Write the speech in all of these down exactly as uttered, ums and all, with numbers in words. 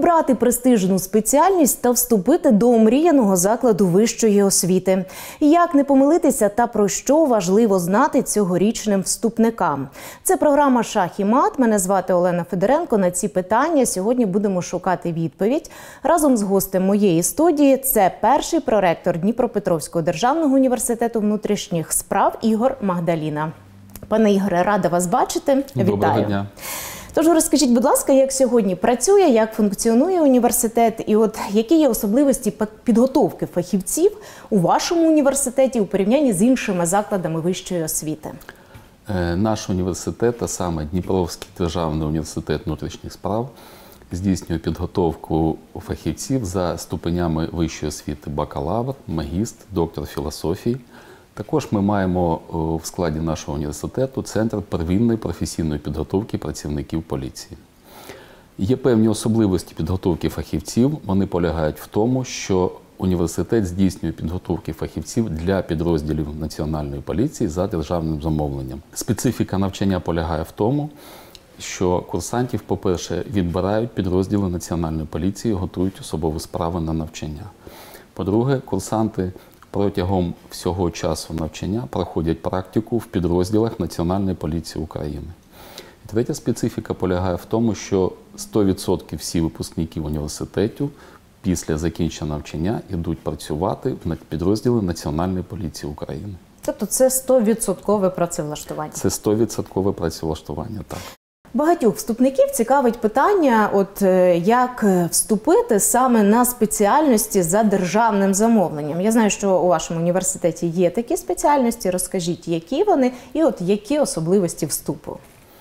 обрати престижну спеціальність та вступити до омріяного закладу вищої освіти. Як не помилитися та про що важливо знати цьогорічним вступникам? Це програма «Шах і мат». Мене звати Олена Федоренко. На ці питання сьогодні будемо шукати відповідь. Разом з гостем моєї студії – це перший проректор Дніпропетровського державного університету внутрішніх справ Ігор Магдаліна. Пане Ігоре, рада вас бачити. Вітаю. Доброго дня. Тож розкажіть, будь ласка, як сьогодні працює, як функціонує університет і от які є особливості підготовки фахівців у вашому університеті у порівнянні з іншими закладами вищої освіти? Наш університет, а саме Дніпровський державний університет внутрішніх справ, здійснює підготовку фахівців за ступенями вищої освіти бакалавр, магістр, доктор філософії. Також ми маємо в складі нашого університету Центр первинної професійної підготовки працівників поліції. Є певні особливості підготовки фахівців. Вони полягають в тому, що університет здійснює підготовки фахівців для підрозділів Національної поліції за державним замовленням. Специфіка навчання полягає в тому, що курсантів, по-перше, відбирають підрозділи Національної поліції, готують особові справи на навчання. По-друге, курсанти протягом всього часу навчання проходять практику в підрозділах Національної поліції України. І третя специфіка полягає в тому, що сто відсотків всі випускники університету після закінчення навчання йдуть працювати в підрозділи Національної поліції України. Тобто це сто відсотків працевлаштування? Це сто відсотків працевлаштування, так. Багатьох вступників цікавить питання, от як вступити саме на спеціальності за державним замовленням. Я знаю, що у вашому університеті є такі спеціальності. Розкажіть, які вони і от які особливості вступу?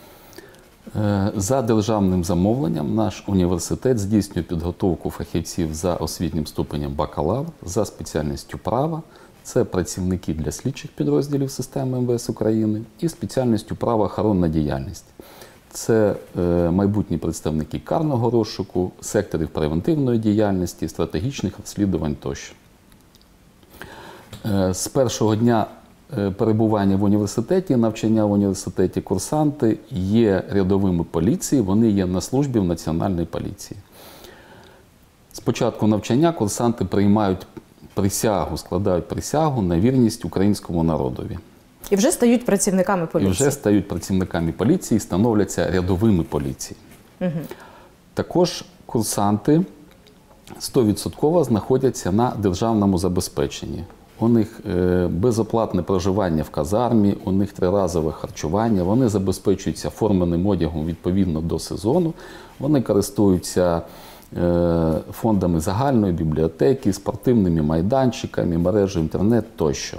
За державним замовленням наш університет здійснює підготовку фахівців за освітнім ступенем бакалавр, за спеціальністю права. Це працівники для слідчих підрозділів системи ем ве ес України і спеціальністю правоохоронна діяльність. Це е, майбутні представники карного розшуку, секторів превентивної діяльності, стратегічних розслідувань тощо. Е, з першого дня е, перебування в університеті, навчання в університеті, курсанти є рядовими поліції, вони є на службі в Національній поліції. З початку навчання курсанти приймають присягу, складають присягу на вірність українському народові. І вже стають працівниками поліції. І вже стають працівниками поліції, становляться рядовими поліції. Угу. Також курсанти сто відсотків знаходяться на державному забезпеченні. У них безоплатне проживання в казармі, у них триразове харчування, вони забезпечуються форменим одягом відповідно до сезону, вони користуються фондами загальної бібліотеки, спортивними майданчиками, мережею інтернет тощо.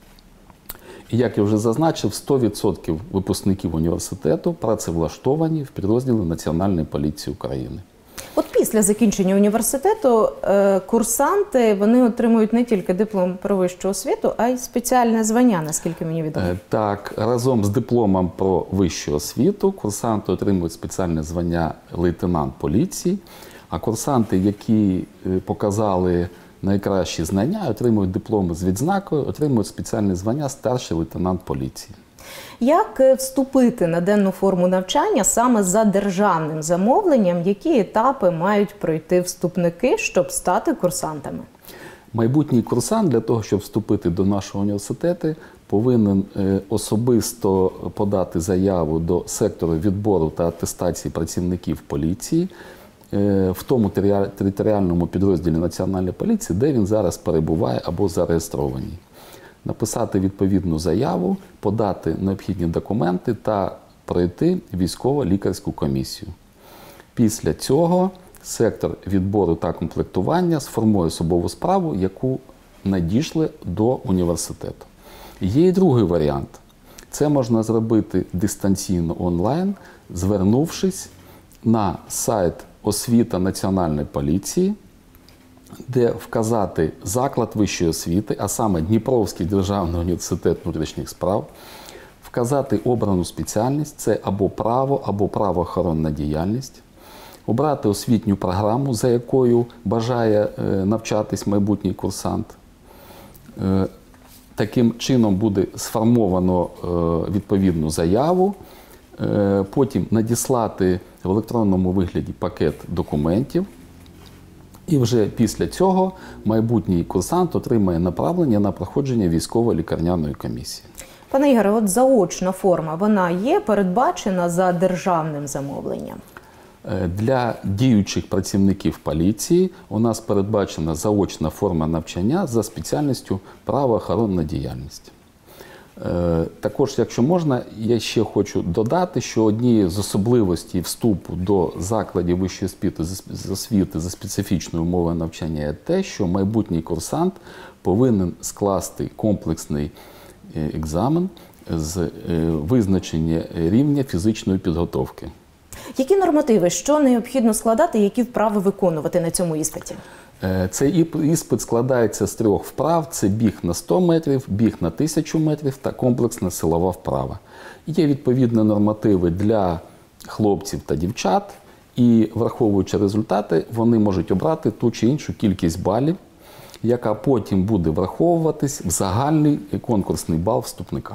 І, як я вже зазначив, сто відсотків випускників університету працевлаштовані в підрозділи Національної поліції України. От після закінчення університету курсанти, вони отримують не тільки диплом про вищу освіту, а й спеціальне звання, наскільки мені відомо. Так, разом з дипломом про вищу освіту курсанти отримують спеціальне звання лейтенант поліції, а курсанти, які показали найкращі знання, отримують дипломи з відзнакою, отримують спеціальне звання старший лейтенант поліції. Як вступити на денну форму навчання саме за державним замовленням? Які етапи мають пройти вступники, щоб стати курсантами? Майбутній курсант для того, щоб вступити до нашого університету, повинен особисто подати заяву до сектору відбору та атестації працівників поліції в тому територіальному підрозділі Національної поліції, де він зараз перебуває або зареєстрований. Написати відповідну заяву, подати необхідні документи та пройти військово-лікарську комісію. Після цього сектор відбору та комплектування сформує особову справу, яку надійшли до університету. Є і другий варіант. Це можна зробити дистанційно онлайн, звернувшись на сайт «Освіта Національної поліції», де вказати заклад вищої освіти, а саме Дніпровський державний університет внутрішніх справ, вказати обрану спеціальність, це або право, або правоохоронна діяльність, обрати освітню програму, за якою бажає навчатись майбутній курсант. Таким чином буде сформовано відповідну заяву, потім надіслати в електронному вигляді пакет документів І вже після цього майбутній курсант отримає направлення на проходження військово-лікарняної комісії. Пане Ігоре, от заочна форма, вона є передбачена за державним замовленням? Для діючих працівників поліції у нас передбачена заочна форма навчання за спеціальністю правоохоронна діяльність. Також, якщо можна, я ще хочу додати, що однією з особливостей вступу до закладів вищої освіти за специфічною умовою навчання є те, що майбутній курсант повинен скласти комплексний екзамен з визначення рівня фізичної підготовки. Які нормативи, що необхідно складати, які вправи виконувати на цьому іспиті? Цей іспит складається з трьох вправ. Це біг на сто метрів, біг на тисячу метрів та комплексна силова вправа. Є відповідні нормативи для хлопців та дівчат, і враховуючи результати, вони можуть обрати ту чи іншу кількість балів, яка потім буде враховуватись в загальний конкурсний бал вступника.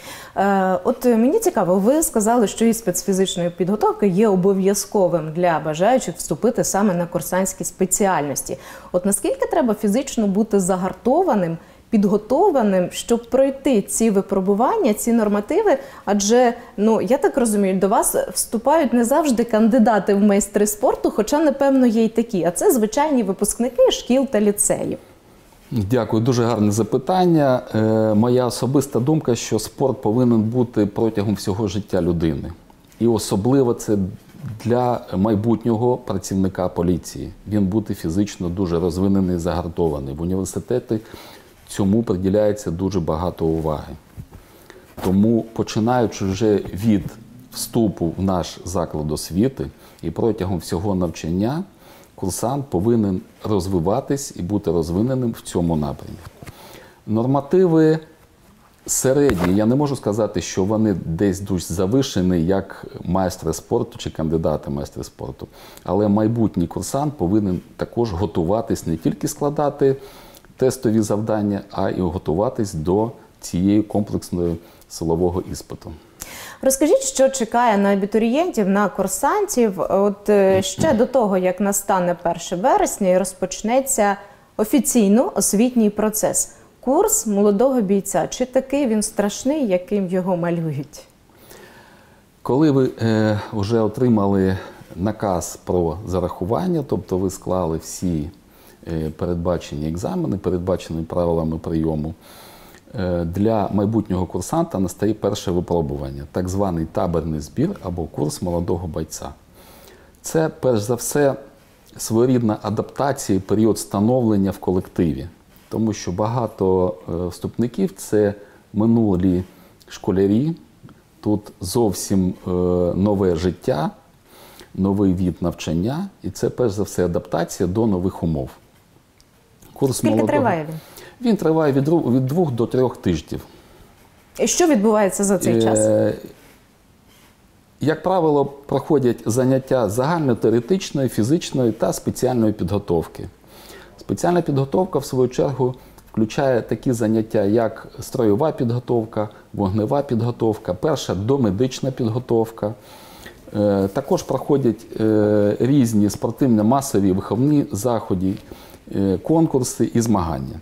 От мені цікаво, ви сказали, що іспит з фізичної підготовки є обов'язковим для бажаючих вступити саме на курсантські спеціальності. От наскільки треба фізично бути загартованим, підготованим, щоб пройти ці випробування, ці нормативи? Адже, ну, я так розумію, до вас вступають не завжди кандидати в майстри спорту, хоча, напевно, є й такі. А це звичайні випускники шкіл та ліцеїв. Дякую, дуже гарне запитання. Е, моя особиста думка, що спорт повинен бути протягом всього життя людини. І особливо це для майбутнього працівника поліції. Він бути фізично дуже розвинений, загартований. В університеті цьому приділяється дуже багато уваги. Тому, починаючи вже від вступу в наш заклад освіти і протягом всього навчання, курсант повинен розвиватись і бути розвиненим в цьому напрямі. Нормативи середні. Я не можу сказати, що вони десь дуже завишені, як майстри спорту чи кандидати в майстри спорту. Але майбутній курсант повинен також готуватись, не тільки складати тестові завдання, а й готуватись до цієї комплексної силового іспиту. Розкажіть, що чекає на абітурієнтів, на курсантів, от ще до того, як настане перше вересня і розпочнеться офіційно освітній процес. Курс молодого бійця, чи такий він страшний, яким його малюють? Коли ви е, вже отримали наказ про зарахування, тобто ви склали всі е, передбачені екзамени, передбачені правилами прийому, для майбутнього курсанта настає перше випробування, так званий таборний збір або курс молодого бойця. Це, перш за все, своєрідна адаптація, період становлення в колективі. Тому що багато вступників – це минулі школярі, тут зовсім нове життя, новий від навчання, і це, перш за все, адаптація до нових умов. Курс Скільки молодого... триває він? Він триває від, від двох до трьох тижнів. І що відбувається за цей час? Е, як правило, проходять заняття загальнотеоретичної, фізичної та спеціальної підготовки. Спеціальна підготовка, в свою чергу, включає такі заняття, як строєва підготовка, вогнева підготовка, перша домедична підготовка. Е, також проходять е, різні спортивно-масові виховні заходи, е, конкурси і змагання.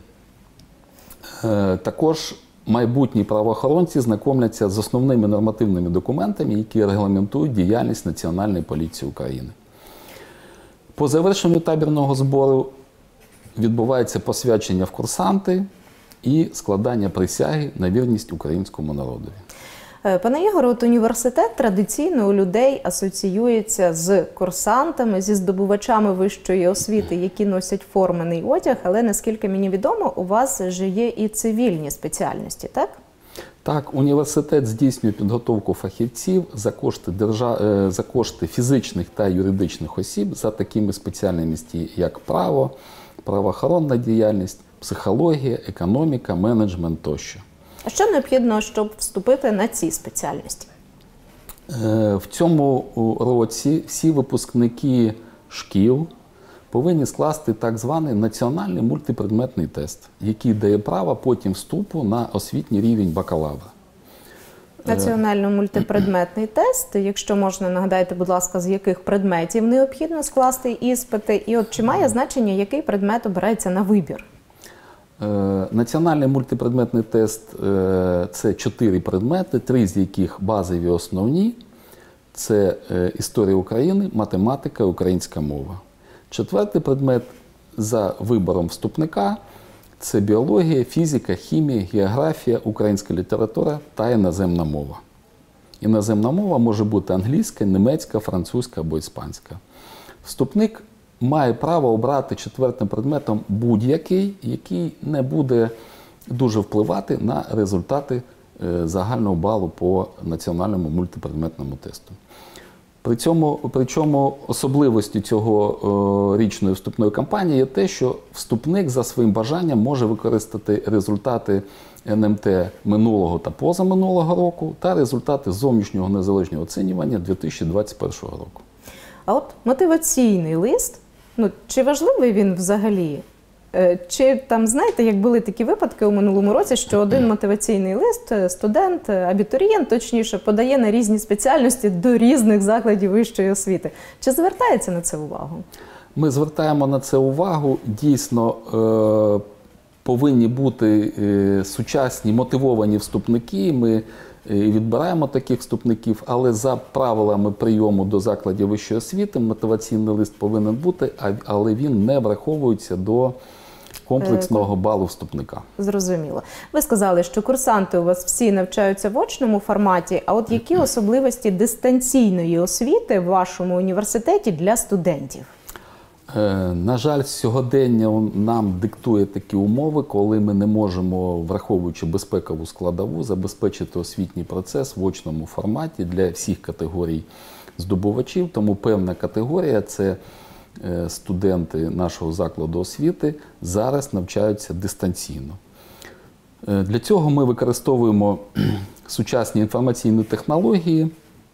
Також майбутні правоохоронці знайомляться з основними нормативними документами, які регламентують діяльність Національної поліції України. По завершенню табірного збору відбувається посвячення в курсанти і складання присяги на вірність українському народові. Пане Ігоре, от університет традиційно у людей асоціюється з курсантами, зі здобувачами вищої освіти, які носять формений одяг, але, наскільки мені відомо, у вас же є і цивільні спеціальності, так? Так, університет здійснює підготовку фахівців за кошти, держав... за кошти фізичних та юридичних осіб за такими спеціальностями, як право, правоохоронна діяльність, психологія, економіка, менеджмент тощо. А що необхідно, щоб вступити на ці спеціальності? В цьому році всі випускники шкіл повинні скласти так званий національний мультипредметний тест, який дає право потім вступу на освітній рівень бакалавра. Національно-мультипредметний тест. Якщо можна, нагадайте, будь ласка, з яких предметів необхідно скласти іспити, і от чи має значення, який предмет обирається на вибір? Національний мультипредметний тест – це чотири предмети, три з яких базові основні. Це історія України, математика, українська мова. Четвертий предмет за вибором вступника – це біологія, фізика, хімія, географія, українська література та іноземна мова. Іноземна мова може бути англійська, німецька, французька або іспанська. Вступник має право обрати четвертим предметом будь-який, який не буде дуже впливати на результати загального балу по національному мультипредметному тесту. При цьому, причому особливістю цього річної вступної кампанії є те, що вступник за своїм бажанням може використати результати ен ем те минулого та позаминулого року та результати зовнішнього незалежного оцінювання дві тисячі двадцять першого року. А от мотиваційний лист, ну, чи важливий він взагалі? Чи там, знаєте, як були такі випадки у минулому році, що один мотиваційний лист студент, абітурієнт, точніше, подає на різні спеціальності до різних закладів вищої освіти. Чи звертається на це увагу? Ми звертаємо на це увагу. Дійсно, повинні бути сучасні, мотивовані вступники. Ми відбираємо таких вступників, але за правилами прийому до закладів вищої освіти мотиваційний лист повинен бути, але він не враховується до комплексного балу вступника. Зрозуміло. Ви сказали, що курсанти у вас всі навчаються в очному форматі, а от які особливості дистанційної освіти в вашому університеті для студентів? На жаль, сьогодення нам диктує такі умови, коли ми не можемо, враховуючи безпекову складову, забезпечити освітній процес в очному форматі для всіх категорій здобувачів. Тому певна категорія – це студенти нашого закладу освіти, зараз навчаються дистанційно. Для цього ми використовуємо сучасні інформаційні технології,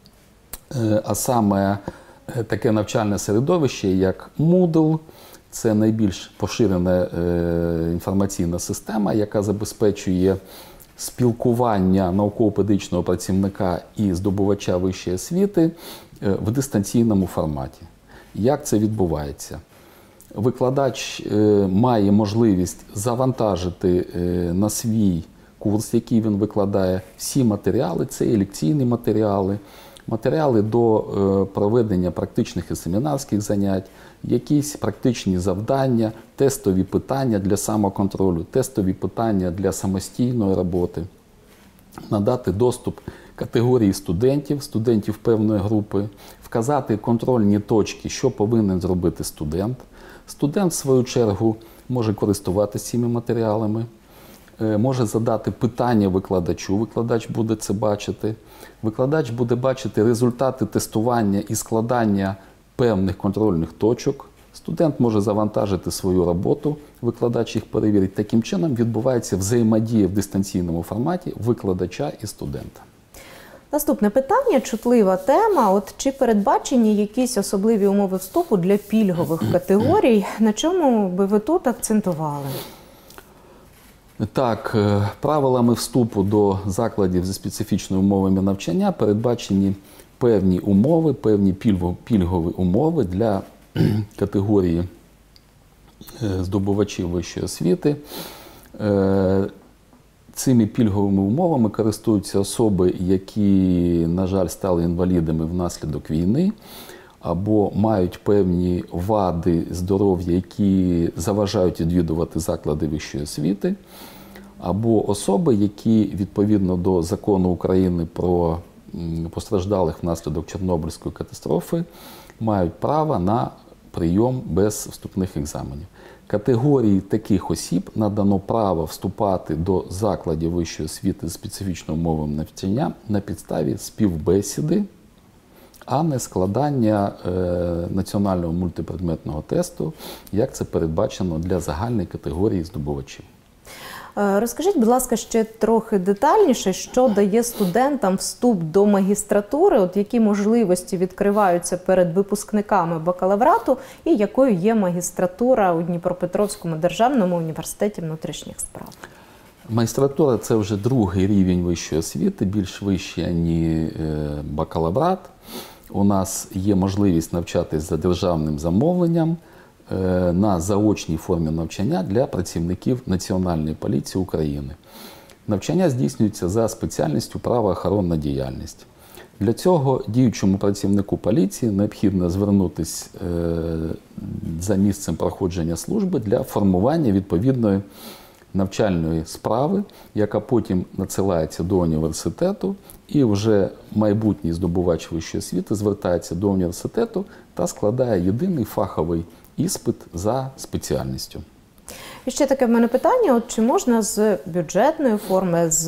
а саме таке навчальне середовище, як Moodle. Це найбільш поширена інформаційна система, яка забезпечує спілкування науково-педагогічного працівника і здобувача вищої освіти в дистанційному форматі. Як це відбувається? Викладач має можливість завантажити на свій курс, який він викладає, всі матеріали, це і лекційні матеріали, матеріали до проведення практичних і семінарських занять, якісь практичні завдання, тестові питання для самоконтролю, тестові питання для самостійної роботи, надати доступ категорії студентів, студентів певної групи, вказати контрольні точки, що повинен зробити студент. Студент, в свою чергу, може користуватися цими матеріалами, може задати питання викладачу, викладач буде це бачити. Викладач буде бачити результати тестування і складання певних контрольних точок. Студент може завантажити свою роботу, викладач їх перевірить. Таким чином відбувається взаємодія в дистанційному форматі викладача і студента. Наступне питання, чутлива тема. От чи передбачені якісь особливі умови вступу для пільгових категорій? На чому би ви тут акцентували? Так, правилами вступу до закладів зі специфічними умовами навчання передбачені певні умови, певні пільгові умови для категорії здобувачів вищої освіти. Цими пільговими умовами користуються особи, які, на жаль, стали інвалідами внаслідок війни, або мають певні вади здоров'я, які заважають відвідувати заклади вищої освіти, або особи, які відповідно до закону України про постраждалих внаслідок Чорнобильської катастрофи мають право на прийом без вступних екзаменів. Категорії таких осіб надано право вступати до закладів вищої освіти з специфічними умовами навчання на підставі співбесіди, а не складання е, національного мультипредметного тесту, як це передбачено для загальної категорії здобувачів. Розкажіть, будь ласка, ще трохи детальніше, що дає студентам вступ до магістратури, от які можливості відкриваються перед випускниками бакалаврату і якою є магістратура у Дніпропетровському державному університеті внутрішніх справ? Магістратура – це вже другий рівень вищої освіти, більш вищий, ніж бакалаврат. У нас є можливість навчатись за державним замовленням на заочній формі навчання для працівників Національної поліції України. Навчання здійснюється за спеціальністю правоохоронна діяльність. Для цього діючому працівнику поліції необхідно звернутися за місцем проходження служби для формування відповідної навчальної справи, яка потім надсилається до університету, і вже майбутній здобувач вищої освіти звертається до університету та складає єдиний фаховий іспит за спеціальністю. І ще таке в мене питання, от чи можна з бюджетної форми, з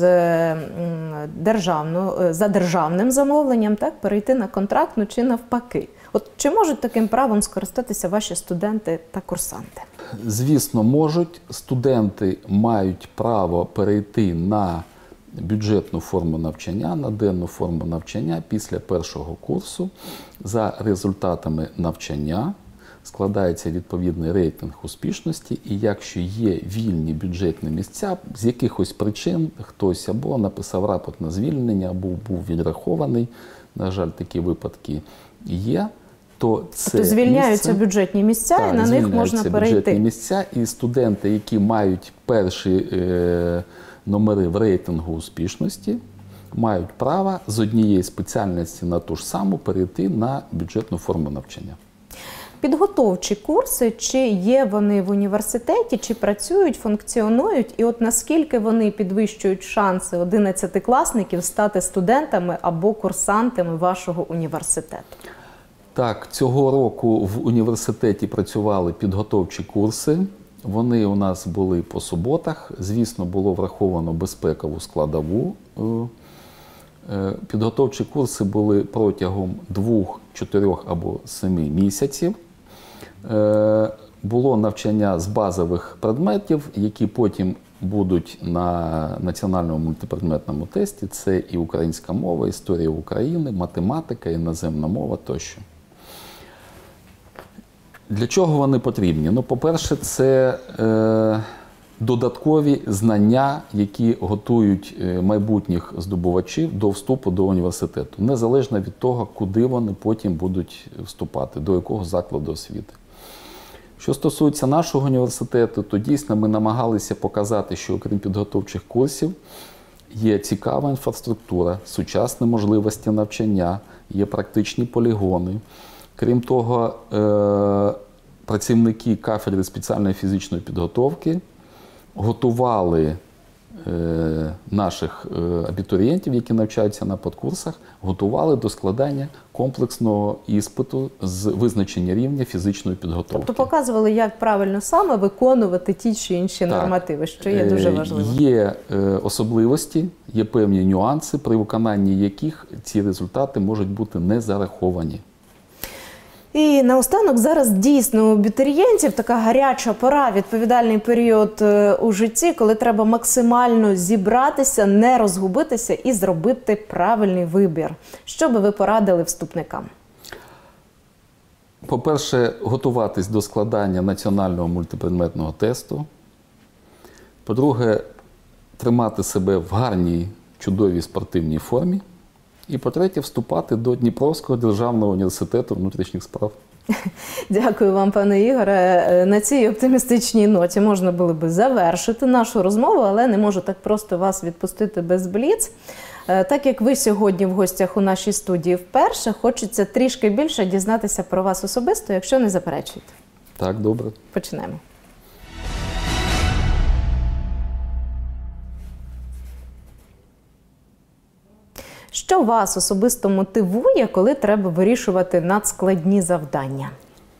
державну, за державним замовленням, так, перейти на контрактну чи навпаки? От чи можуть таким правом скористатися ваші студенти та курсанти? Звісно, можуть. Студенти мають право перейти на бюджетну форму навчання, на денну форму навчання після першого курсу. За результатами навчання складається відповідний рейтинг успішності, і якщо є вільні бюджетні місця, з якихось причин хтось або написав рапорт на звільнення, або був відрахований, на жаль, такі випадки є, то це тобто звільняються місце, бюджетні місця, так, і на них можна перейти. Бюджетні місця, і студенти, які мають перші е, номери в рейтингу успішності, мають право з однієї спеціальності на ту ж саму перейти на бюджетну форму навчання. Підготовчі курси, чи є вони в університеті, чи працюють, функціонують, і от наскільки вони підвищують шанси одинадцятикласників стати студентами або курсантами вашого університету? Так, цього року в університеті працювали підготовчі курси. Вони у нас були по суботах. Звісно, було враховано безпекову складову. Підготовчі курси були протягом двох, чотирьох або семи місяців. Було навчання з базових предметів, які потім будуть на національному мультипредметному тесті. Це і українська мова, історія України, математика, іноземна мова тощо. Для чого вони потрібні? Ну, по-перше, це е, додаткові знання, які готують майбутніх здобувачів до вступу до університету, незалежно від того, куди вони потім будуть вступати, до якого закладу освіти. Що стосується нашого університету, то дійсно ми намагалися показати, що окрім підготовчих курсів є цікава інфраструктура, сучасні можливості навчання, є практичні полігони. Крім того, працівники кафедри спеціальної фізичної підготовки готували наших абітурієнтів, які навчаються на подкурсах, готували до складання комплексного іспиту з визначення рівня фізичної підготовки. Тобто показували, як правильно саме виконувати ті чи інші так. нормативи, що є дуже важливо. Є особливості, є певні нюанси, при виконанні яких ці результати можуть бути не зараховані. І наостанок зараз дійсно у абітурієнтів така гаряча пора, відповідальний період у житті, коли треба максимально зібратися, не розгубитися і зробити правильний вибір. Що би ви порадили вступникам? По-перше, готуватись до складання національного мультипредметного тесту. По-друге, тримати себе в гарній, чудовій спортивній формі. І, по-третє, вступати до Дніпровського державного університету внутрішніх справ. Дякую вам, пане Ігоре. На цій оптимістичній ноті можна було би завершити нашу розмову, але не можу так просто вас відпустити без бліц. Так як ви сьогодні в гостях у нашій студії вперше, хочеться трішки більше дізнатися про вас особисто, якщо не заперечуєте. Так, добре. Почнемо. Що вас особисто мотивує, коли треба вирішувати надскладні завдання?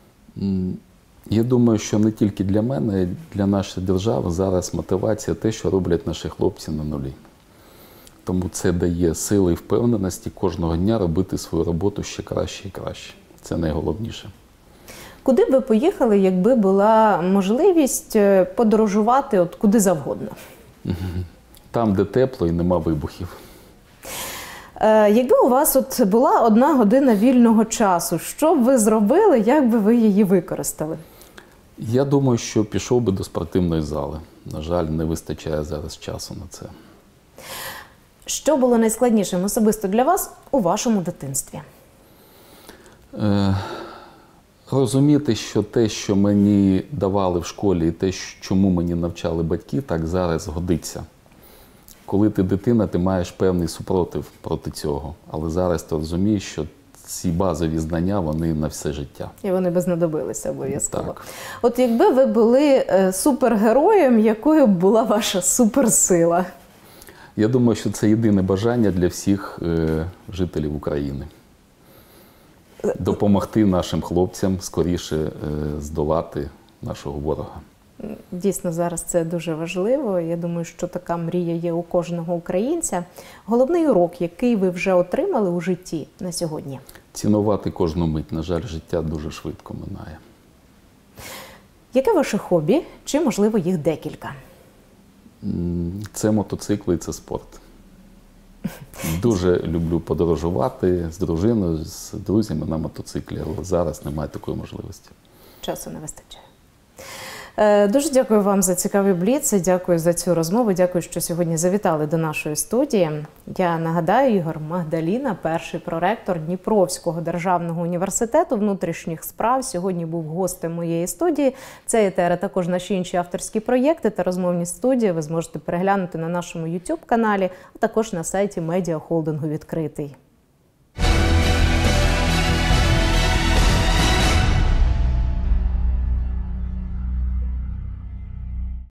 Я думаю, що не тільки для мене, а й для нашої держави зараз мотивація те, що роблять наші хлопці на нулі. Тому це дає сили і впевненості кожного дня робити свою роботу ще краще і краще. Це найголовніше. Куди б ви поїхали, якби була можливість подорожувати от куди завгодно? Там, де тепло і нема вибухів. Якби у вас от була одна година вільного часу, що б ви зробили, як би ви її використали? Я думаю, що пішов би до спортивної зали. На жаль, не вистачає зараз часу на це. Що було найскладнішим особисто для вас у вашому дитинстві? Е, розуміти, що те, що мені давали в школі, і те, чому мені навчали батьки, так зараз годиться. Коли ти дитина, ти маєш певний супротив проти цього. Але зараз ти розумієш, що ці базові знання, вони на все життя. І вони би знадобилися обов'язково. Так. От якби ви були е, супергероєм, якою б була ваша суперсила? Я думаю, що це єдине бажання для всіх е, жителів України. Допомогти нашим хлопцям скоріше е, здолати нашого ворога. Дійсно, зараз це дуже важливо. Я думаю, що така мрія є у кожного українця. Головний урок, який ви вже отримали у житті на сьогодні? Цінувати кожну мить. На жаль, життя дуже швидко минає. Яке ваше хобі? Чи, можливо, їх декілька? Це мотоцикли і це спорт. Дуже люблю подорожувати з дружиною, з друзями на мотоциклі, але зараз немає такої можливості. Часу не вистачає. Дуже дякую вам за цікавий бліц, дякую за цю розмову, дякую, що сьогодні завітали до нашої студії. Я нагадаю, Ігор Магдаліна, перший проректор Дніпровського державного університету внутрішніх справ, сьогодні був гостем моєї студії. Це етер, а також наші інші авторські проєкти та розмовні студії ви зможете переглянути на нашому ютуб каналі, а також на сайті медіахолдингу «Відкритий».